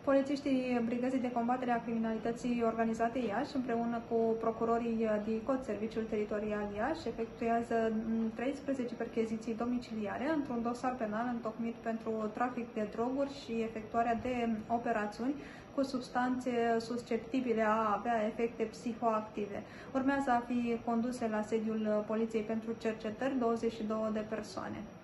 Polițiștii Brigăzii de Combatere a Criminalității Organizate Iași, împreună cu procurorii DICOT, Serviciul Teritorial Iași, efectuează 13 percheziții domiciliare într-un dosar penal întocmit pentru trafic de droguri și efectuarea de operațiuni cu substanțe susceptibile a avea efecte psihoactive. Urmează a fi conduse la sediul Poliției pentru cercetări 22 de persoane.